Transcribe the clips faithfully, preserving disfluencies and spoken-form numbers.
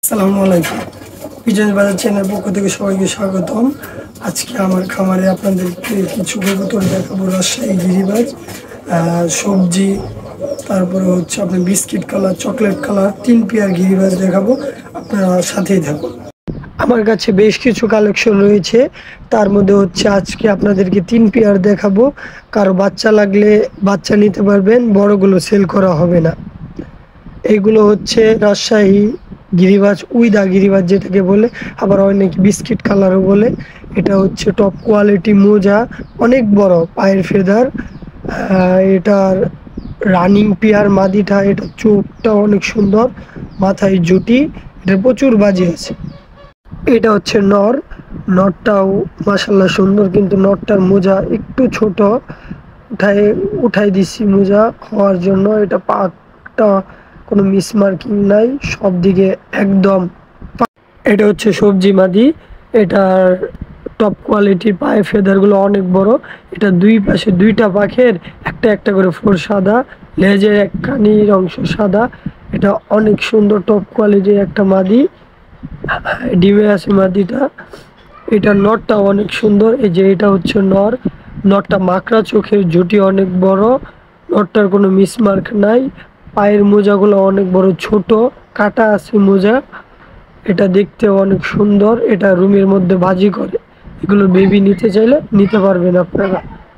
আসসালামু আলাইকুম। পিজন বাজার চ্যানেল পক্ষ থেকে সবাইকে স্বাগতম। আজকে আমার খামারে আপনাদেরকে কিছু কবুতর দেখাবো। রাজশাহী গিরিবাজ, সবজি, তারপরে হচ্ছে আপনার বিস্কিট কালার, চকলেট কালার, তিন পেয়ার গিরিবাজ দেখাবো। আপনারা সাথেই থাকুন। আমার কাছে বেশ কিছু কালেকশন রয়েছে, তার মধ্যে হচ্ছে আজকে আপনাদেরকে তিন পেয়ার দেখাবো। কারো বাচ্চা লাগলে বাচ্চা নিতে পারবেন, বড়গুলো সেল করা হবে না। এগুলো হচ্ছে রাজশাহী গিরিবাজ, উইদা গিরিবাজ যেটাকে বলে, আবার অনেক বিস্কিট কালারও বলে। এটা হচ্ছে টপ কোয়ালিটি মোজা, অনেক বড় পায়ের ফেদার। এটার রানিং পেয়ার মাদিটা, এটা চোখটা অনেক সুন্দর, মাথায় জুটি, এটা প্রচুর বাজি আছে। এটা হচ্ছে নর, নরটাও মাশাল্লাহ সুন্দর, কিন্তু নরটার মোজা একটু ছোট, উঠায় উঠাই দিছি মোজা হওয়ার জন্য। এটা পাকটা কোনো মিসমার্কিং নাই, সব দিকে একদম। এটা হচ্ছে সবজি মাদি, এটার টপ কোয়ালিটির পায়ে ফেদারগুলো অনেক বড়। এটা দুই পাশে দুইটা পাখের একটা একটা করে ফোর সাদা, লেজের একখানির অংশ সাদা। এটা অনেক সুন্দর টপ কোয়ালিটির একটা মাদি, ডিমে আছে মাদিটা। এটা নরটা অনেক সুন্দর। এই যে এটা হচ্ছে নর, নরটা মাকড়া চোখের, জুটি অনেক বড়, নরটার কোনো মিসমার্ক নাই। পায়ের মোজাগুলো অনেক বড়, ছোট কাটা আছে মোজা। এটা দেখতে অনেক সুন্দর, এটা রুমের মধ্যে বাজি করে। এগুলো বেবি নিতে চাইলে নিতে পারবেন আপনারা।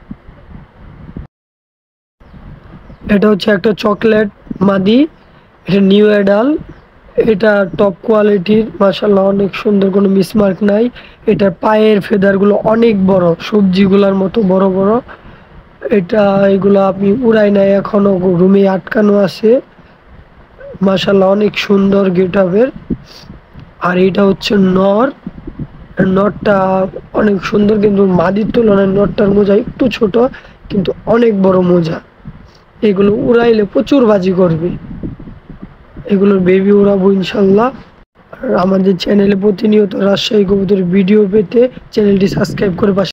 এটা হচ্ছে একটা চকলেট মাদি, এটা নিউ এডাল, এটা টপ কোয়ালিটির, মাশাল্লাহ অনেক সুন্দর, কোনো মিসমার্ক নাই। এটার পায়ের ফেদারগুলো অনেক বড়, সবজিগুলোর মতো বড় বড়। এটা এগুলো আপনি উড়াই নাই, এখনো রুমে আটকানো আছে। মাশাল্লাহ অনেক সুন্দর গেট আপের। আর এটা হচ্ছে নর, নরটা অনেক সুন্দর, কিন্তু মাদির তুলনায় নরটার মোজা একটু ছোট, কিন্তু অনেক বড় মোজা। এগুলো উড়াইলে প্রচুর বাজি করবে। এগুলোর বেবি উড়াবো ইনশাল্লাহ। আর আমাদের চ্যানেলে প্রতিনিয়ত রাজশাহী কবুতরের ভিডিও পেতে চ্যানেলটি সাবস্ক্রাইব করে পাশে